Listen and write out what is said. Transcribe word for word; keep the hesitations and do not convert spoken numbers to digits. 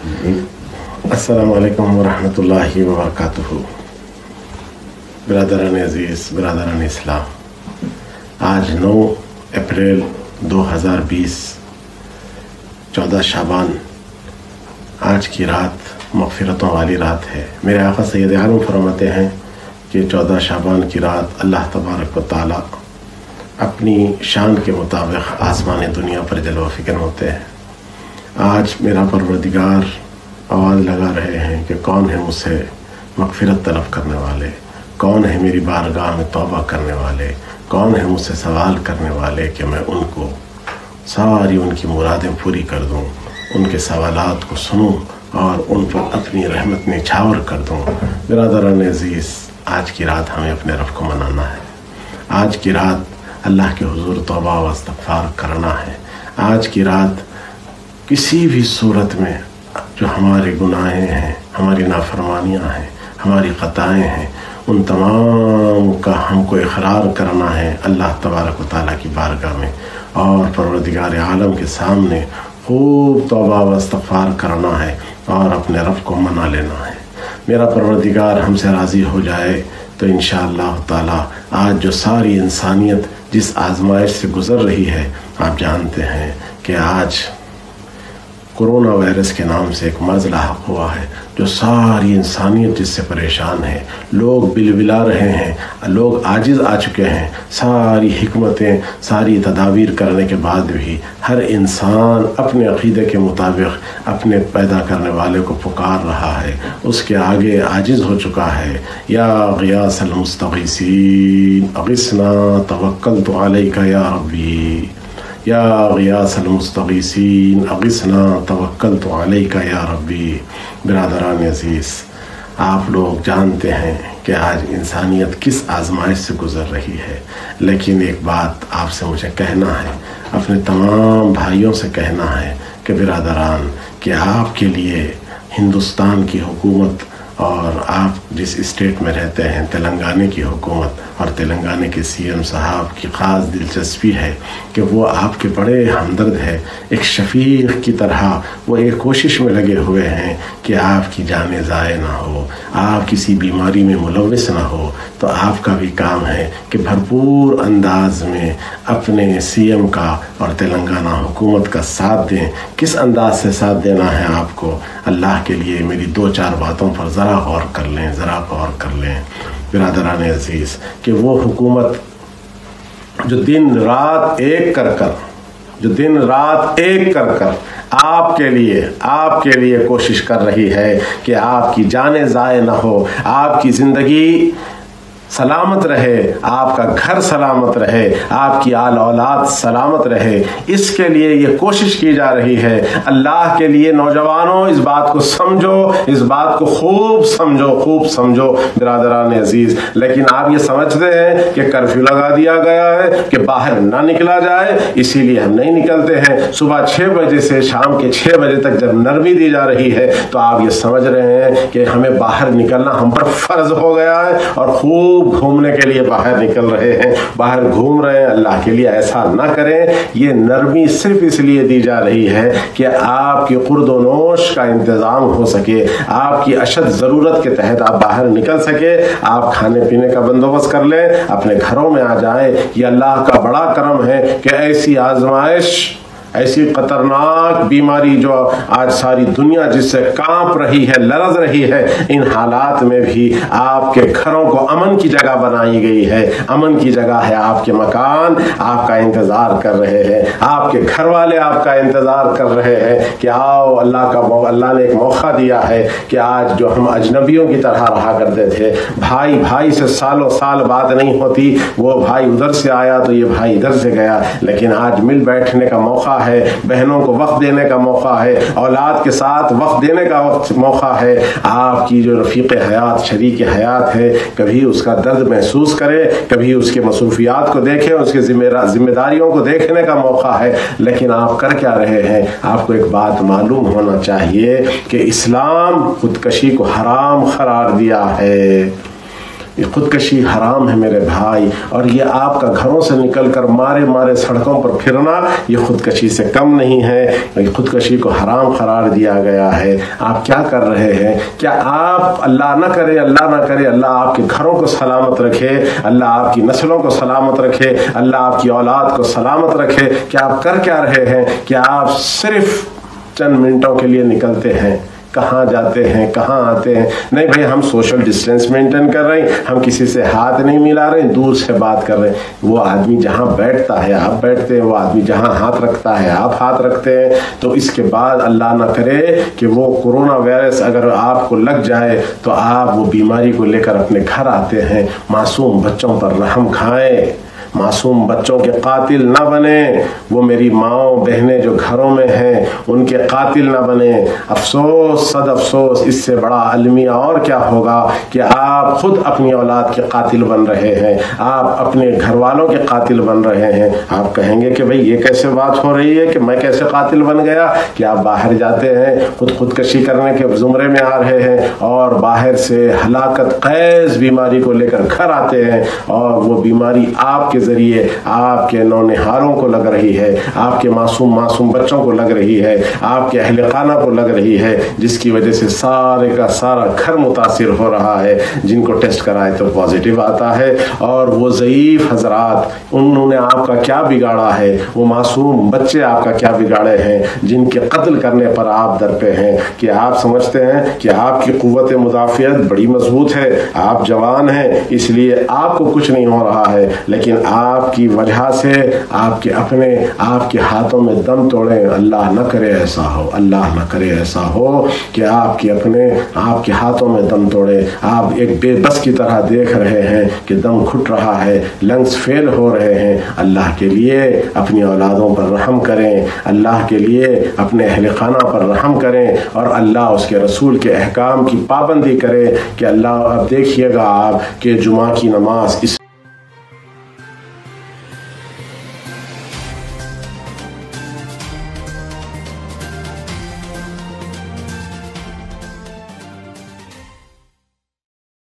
السلام علیکم ورحمۃ اللہ وبرکاتہ۔ برادران عزیز، برادران اسلام، آج نو اپریل دو ہزار بیس، چودہ شعبان، آج کی رات مغفرتوں والی رات ہے۔ میرے آقا سید عالم فرماتے ہیں کہ چودہ شعبان کی رات اللہ تبارک و تعالی اپنی شان کے مطابق آسمان دنیا پر جلوہ فکن ہوتے ہیں۔ آج میرا پروردگار آواز لگا رہے ہیں کہ کون ہے مجھ سے مغفرت طلب کرنے والے، کون ہے میری بارگاہ میں توبہ کرنے والے، کون ہے مجھ سے سوال کرنے والے کہ میں ان کو ساری ان کی مرادیں پوری کر دوں، ان کے سوالات کو سنوں اور ان پر اپنی رحمت نچھاور کر دوں۔ برادران عزیز، آج کی رات ہمیں اپنے رب کو منانا ہے۔ آج کی رات اللہ کے حضور توبہ و استغفار کرنا ہے۔ آج کی رات کسی بھی صورت میں جو ہمارے گناہیں ہیں، ہماری نافرمانیاں ہیں، ہماری خطائیں ہیں، ان تمام کا ہم کو اقرار کرنا ہے اللہ تبارک و تعالیٰ کی بارگاہ میں، اور پروردگار عالم کے سامنے خوب توبہ و استغفار کرنا ہے اور اپنے رب کو منا لینا ہے۔ میرا پروردگار ہم سے راضی ہو جائے تو انشاءاللہ تعالیٰ آج جو ساری انسانیت جس آزمائش سے گزر رہی ہے، آپ جانتے ہیں کہ آج کورونا وائرس کے نام سے ایک مرض لاحق ہوا ہے جو ساری انسانیت جس سے پریشان ہے۔ لوگ بل بلا رہے ہیں، لوگ عاجز آ چکے ہیں، ساری حکمتیں، ساری تدابیر کرنے کے بعد بھی ہر انسان اپنے عقیدے کے مطابق اپنے پیدا کرنے والے کو پکار رہا ہے، اس کے آگے عاجز ہو چکا ہے۔ یا غیاث المستغیثین اغثنا توکلت علیک یا ربی، یا غیاث المستغیثین اغثنا توکلت علیک یا ربی۔ برادران عزیز، آپ لوگ جانتے ہیں کہ آج انسانیت کس آزمائش سے گزر رہی ہے، لیکن ایک بات آپ سے مجھے کہنا ہے، اپنے تمام بھائیوں سے کہنا ہے کہ برادران، کہ آپ کے لیے ہندوستان کی حکومت اور آپ جس اسٹیٹ میں رہتے ہیں تلنگانہ کی حکومت اور تلنگانہ کے سی ایم صاحب کی خاص دلچسپی ہے کہ وہ آپ کے بڑے ہمدرد ہے، ایک شفیق کی طرح وہ ایک کوشش میں لگے ہوئے ہیں کہ آپ کی جانیں ضائع نہ ہو، آپ کسی بیماری میں ملوث نہ ہو۔ تو آپ کا بھی کام ہے کہ بھرپور انداز میں اپنے سی ایم کا اور تلنگانہ حکومت کا ساتھ دیں۔ کس انداز سے ساتھ دینا ہے آپ کو؟ اللہ کے لیے میری دو چار باتوں پر ذرا غور کر لیں، ذرا غور کر لیں برادران عزیز، کہ وہ حکومت جو دن رات ایک کر کر جو دن رات ایک کر کر آپ کے لیے آپ کے لیے کوشش کر رہی ہے کہ آپ کی جانیں ضائع نہ ہو، آپ کی زندگی سلامت رہے، آپ کا گھر سلامت رہے، آپ کی آل اولاد سلامت رہے، اس کے لیے یہ کوشش کی جا رہی ہے۔ اللہ کے لیے نوجوانوں اس بات کو سمجھو، اس بات کو خوب سمجھو، خوب سمجھو برادران عزیز۔ لیکن آپ یہ سمجھتے ہیں کہ کرفیو لگا دیا گیا ہے کہ باہر نہ نکلا جائے، اسی لیے ہم نہیں نکلتے ہیں۔ صبح چھ بجے سے شام کے چھ بجے تک جب نرمی دی جا رہی ہے تو آپ یہ سمجھ رہے ہیں کہ ہمیں باہر نکلنا ہم پر فرض ہو گیا ہے، اور خوب گھومنے کے لیے باہر نکل رہے ہیں، باہر گھوم رہے ہیں۔ اللہ کے لیے ایسا نہ کریں۔ یہ نرمی صرف اس لیے دی جا رہی ہے کہ آپ کی خورد و نوش کا انتظام ہو سکے، آپ کی اشد ضرورت کے تحت آپ باہر نکل سکے، آپ کھانے پینے کا بندوبست کر لیں، اپنے گھروں میں آ جائیں۔ یہ اللہ کا بڑا کرم ہے کہ ایسی آزمائش، ایسی خطرناک بیماری جو آج ساری دنیا جس سے کانپ رہی ہے، لرز رہی ہے، ان حالات میں بھی آپ کے گھروں کو امن کی جگہ بنائی گئی ہے۔ امن کی جگہ ہے آپ کے مکان، آپ کا انتظار کر رہے ہیں، آپ کے گھر والے آپ کا انتظار کر رہے ہیں کہ آؤ۔ اللہ کا اللہ نے ایک موقع دیا ہے کہ آج جو ہم اجنبیوں کی طرح رہا کرتے تھے، بھائی بھائی سے سالوں سال بات نہیں ہوتی، وہ بھائی ادھر سے آیا تو یہ بھائی ادھر سے گیا، لیکن آج مل بیٹھنے کا موقع ہے، بہنوں کو وقت دینے کا موقع ہے، اولاد کے ساتھ وقت دینے کا وقت موقع ہے۔ آپ کی جو رفیق حیات، شریک حیات ہے، کبھی اس کا درد محسوس کرے، کبھی اس کے مصروفیات کو دیکھیں، اس کے ذمہ داریوں کو دیکھنے کا موقع ہے۔ لیکن آپ کر کیا رہے ہیں؟ آپ کو ایک بات معلوم ہونا چاہیے کہ اسلام خودکشی کو حرام قرار دیا ہے۔ یہ خودکشی حرام ہے میرے بھائی، اور یہ آپ کا گھروں سے نکل کر مارے مارے سڑکوں پر پھرنا یہ خودکشی سے کم نہیں ہے، یہ خودکشی کو حرام قرار دیا گیا ہے۔ آپ کیا کر رہے ہیں؟ کیا آپ اللہ نہ کرے اللہ نہ کرے اللہ آپ کے گھروں کو سلامت رکھے، اللہ آپ کی نسلوں کو سلامت رکھے، اللہ آپ کی اولاد کو سلامت رکھے، کیا آپ کر کیا رہے ہیں؟ کیا آپ صرف چند منٹوں کے لیے نکلتے ہیں، کہاں جاتے ہیں، کہاں آتے ہیں؟ نہیں بھائی، ہم سوشل ڈسٹینس مینٹین کر رہے ہیں، ہم کسی سے ہاتھ نہیں ملا رہے ہیں، دور سے بات کر رہے ہیں۔ وہ آدمی جہاں بیٹھتا ہے آپ بیٹھتے ہیں، وہ آدمی جہاں ہاتھ رکھتا ہے آپ ہاتھ رکھتے ہیں۔ تو اس کے بعد اللہ نہ کرے کہ وہ کورونا وائرس اگر آپ کو لگ جائے تو آپ وہ بیماری کو لے کر اپنے گھر آتے ہیں۔ معصوم بچوں پر رحم کھائیں، معصوم بچوں کے قاتل نہ بنیں، وہ میری ماؤں بہنیں جو گھروں میں ہیں ان کے قاتل نہ بنیں۔ افسوس صد افسوس، اس سے بڑا المیہ اور کیا ہوگا کہ آپ خود اپنی اولاد کے قاتل بن رہے ہیں، آپ اپنے گھر والوں کے قاتل بن رہے ہیں۔ آپ کہیں گے کہ بھئی یہ کیسے بات ہو رہی ہے کہ میں کیسے قاتل بن گیا؟ کہ آپ باہر جاتے ہیں، خود خودکشی کرنے کے زمرے میں آ رہے ہیں اور باہر سے ہلاکت خیز بیماری کو لے کر گھر آتے ہیں، اور وہ بیماری آپ کے ذریعے آپ کے نونہالوں کو لگ رہی ہے، آپ کے معصوم معصوم بچوں کو لگ رہی ہے، آپ کے اہل خانہ کو لگ رہی ہے، جس کی وجہ سے سارے کا سارا گھر متاثر ہو رہا ہے۔ جن کو ٹیسٹ کرائے تو پازیٹیو آتا ہے، اور وہ ضعیف حضرات انہوں نے آپ کا کیا بگاڑا ہے، وہ معصوم بچے آپ کا کیا بگاڑے ہیں جن کے قتل کرنے پر آپ در پہ ہیں؟ کہ آپ سمجھتے ہیں کہ آپ کی قوت مدافعت بڑی مضبوط ہے، آپ جوان ہیں اس لیے آپ کو کچھ نہیں ہو رہا ہے، لیکن آپ کی وجہ سے آپ کے اپنے آپ کے ہاتھوں میں دم توڑیں۔ اللہ نہ کرے ایسا ہو، اللہ نہ کرے ایسا ہو کہ آپ کے اپنے آپ کے ہاتھوں میں دم توڑے۔ آپ ایک بے بس کی طرح دیکھ رہے ہیں کہ دم گھٹ رہا ہے، لنگس فیل ہو رہے ہیں۔ اللہ کے لیے اپنی اولادوں پر رحم کریں، اللہ کے لیے اپنے اہل خانہ پر رحم کریں، اور اللہ اس کے رسول کے احکام کی پابندی کرے۔ کہ اللہ اب دیکھیے گا آپ کہ جمعہ کی نماز اس